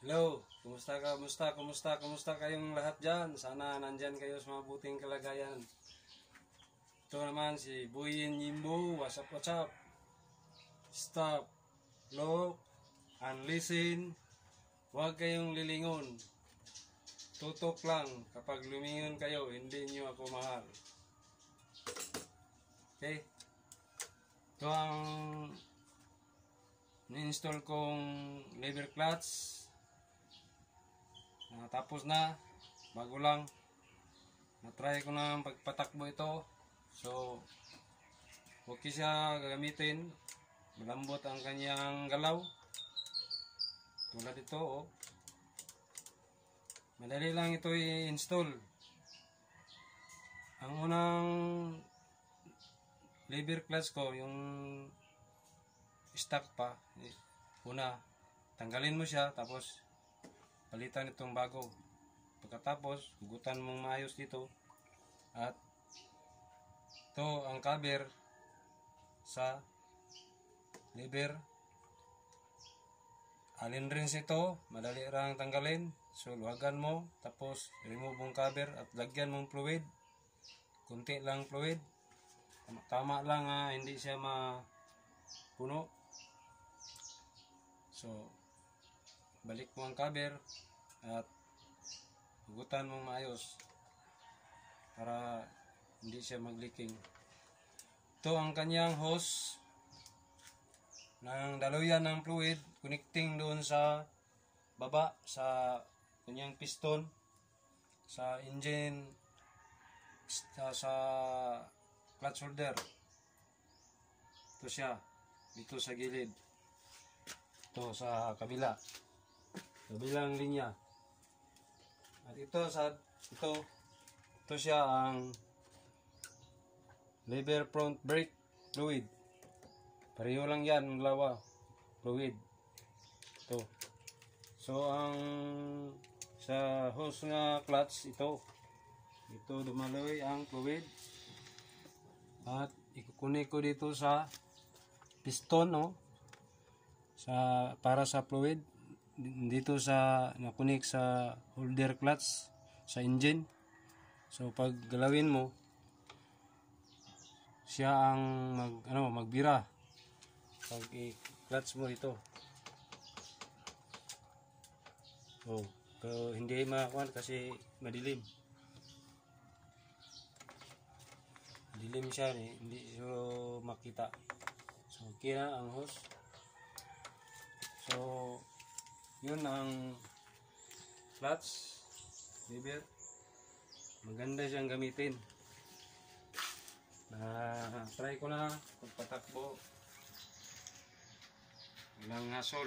Hello, kumusta kayong lahat dyan? Sana nandyan kayo sa mabuting kalagayan. Ito naman si Buyin Yimbo, what's up? Stop, look, and listen. Huwag kayong lilingon. Tutok lang, kapag lumingon kayo, hindi nyo ako mahal. Okay? Ito ang ni-install kong lever clutch. Tapos na, bago lang. Na-try ko na pagpatakbo ito. So, okay siya gagamitin. Malambot ang kanyang galaw. Tulad ito, oh. Madali lang ito i-install. Ang unang lever clutch ko, yung stock pa, una, tanggalin mo siya, tapos palitan itong bago. Pagkatapos, hugutan mong maayos dito. At ito ang cover sa lever. Allen wrench ito, madali lang tanggalin. So, luwagan mo, tapos remove mong cover at lagyan mong fluid. Kunti lang fluid. Tama lang, hindi siya mapuno. So, balik mo ang cover at hugutan mong maayos para hindi siya mag-leaking. Ito ang kanyang hose ng daluyan ng fluid, connecting doon sa baba sa kanyang piston sa engine, sa clutch holder. Ito siya dito sa gilid, ito sa kabilang linya. At ito siya ang lever front brake fluid. Pareho lang yan ang dalawa, fluid. Ito. So ang sa hose nga clutch, ito dumaloy ang fluid. At ikukunik ko dito sa piston, no? Para sa fluid dito sa nakunik sa holder clutch sa engine. So pag galawin mo, siya ang magbira pag i-clutch mo ito. Oh, pero hindi makakuha kasi madilim. Dilim siya, hindi so makita. So okay na ang hose. So yun ang clutch lever. Maganda siyang gamitin. Try ko na pagpatakbo. Walang hassle.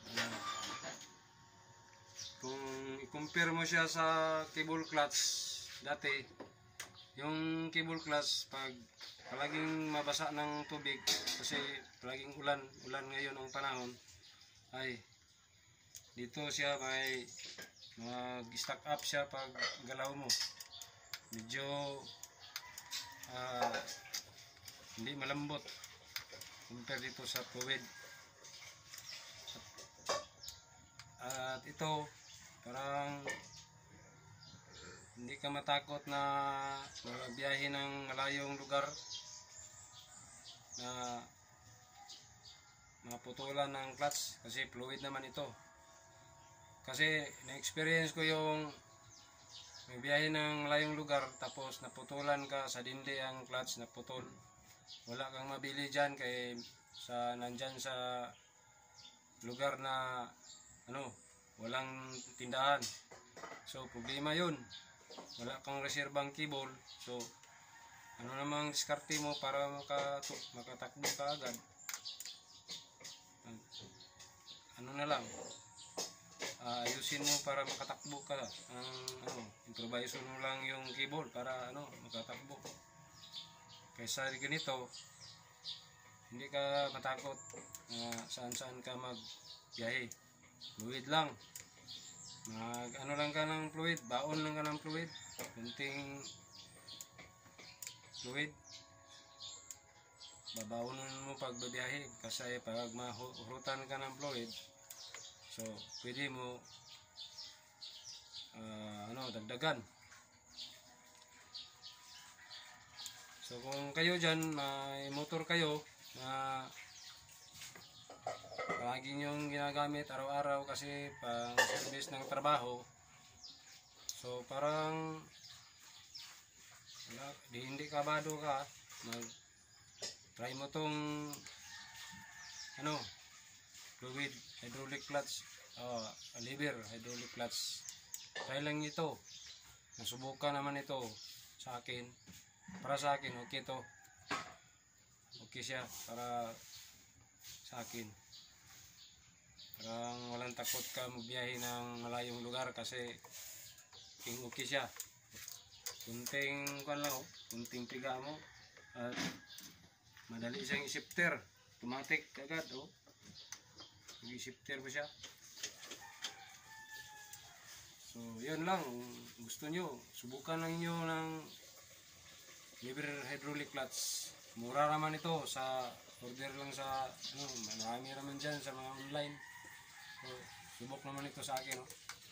Kung i-compare mo siya sa cable clutch dati, yung cable clutch pag palaging mabasa ng tubig kasi palaging ulan ngayon ang panahon, ay dito siya may mag-stack up siya pag galaw mo. Medyo hindi malambot compare dito sa fluid. At ito parang hindi ka matakot na magbiyahe ng malayong lugar na maputulan ng clutch kasi fluid naman ito. Kasi na-experience ko yung magbiyahe ng malayong lugar tapos naputulan ka sa dindi ang clutch, naputol. Wala kang mabili dyan kay nandyan sa lugar na walang tindahan. So problema yun. Wala kang reserbang cable. So namang diskarte mo para makatakbo ka agad? Na lang, ayusin mo para makatakbo ka. Improvise mo lang yung cable para makatakbo. Kaysa ganito, hindi ka matakot saan ka magbiyahe. Fluid lang. Lang ka ng fluid, baon lang ka ng fluid. Kunting fluid. Babaunon mo pag babiyahe kasi pag mahurutan ka ng fluid, so pwede mo dagdagan. So kung kayo dyan may motor kayo na lagi nyong ginagamit araw-araw kasi pang service ng trabaho, so parang hindi kabado ka, mag try mo tong fluid hydraulic clutch, lever hydraulic clutch. Try lang ito, nasubukan naman ito sa akin. Para sa akin, okay to. Okay siya para sa akin. Parang walang takot ka magbiyahe ng malayong lugar kasi okay siya. Kunting kunting piga mo at madali siyang i-shifter. Automatic agad, i-shifter mo siya. So, yun lang. Gusto nyo, subukan lang nyo ng lever hydraulic clutch. Mura naman ito, sa order lang sa marami naman dyan sa mga online. So, subok naman ito sa akin.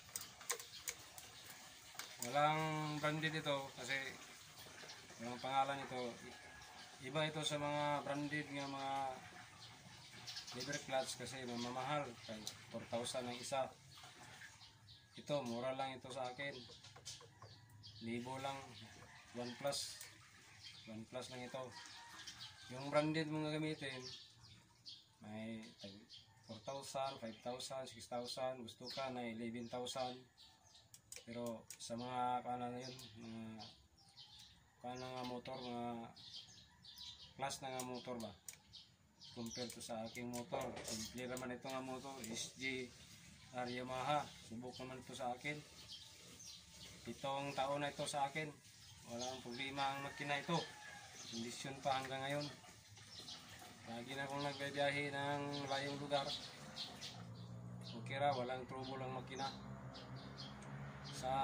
Walang branded ito kasi walang pangalan ito. Iba ito sa mga branded nga mga lever clutch kasi mamahal. 4,000 ang isa. Ito, mura lang ito sa akin. Libo lang. OnePlus lang ito. Yung branded mong gagamitin may 4,000, 5,000, 6,000, gusto ka na 11,000. Pero sa mga motor, mga class na nga motor ba, compare to sa aking motor, simple naman ito nga motor, SG-R Yamaha. Subok naman ito sa akin. 7 taon na ito sa akin. Walang problema ang makina ito. Kondisyon pa hanggang ngayon. Lagi na akong nagbibiyahe ng layong lugar. Okay ra, walang trouble ang makina. Sa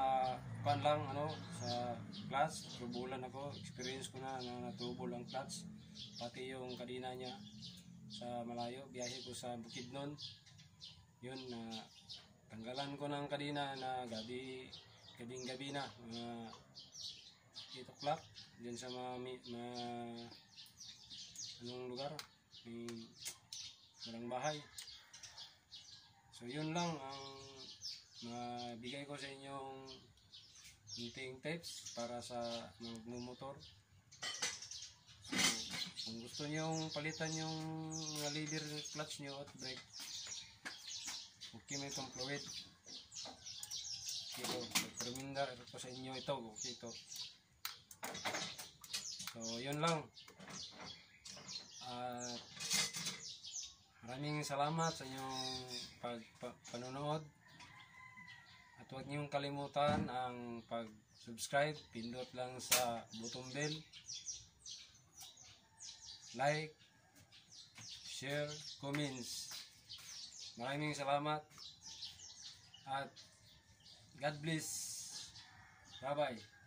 sa clutch, troubulan ako. Experience ko na trouble ang clutch. Pati yung kadina niya sa malayo. Biyahe ko sa Bukidnon. Yun, tanggalan ko ng kadina na gabing-gabi na. 8 o'clock dyan sa lugar, walang bahay. So yun lang ang mabigay ko sa inyong hinting tips para sa magmumotor. So kung gusto nyong palitan yung mga lever clutch nyo at brake, okay mo itong fluid. Ito, remindar ko sa inyo ito, okay ito. So yun lang. Maraming salamat sa inyong panonood. At huwag niyong kalimutan ang pag-subscribe. Pindot lang sa button bell. Like, share, comments. Maraming salamat. At God bless. Bye-bye.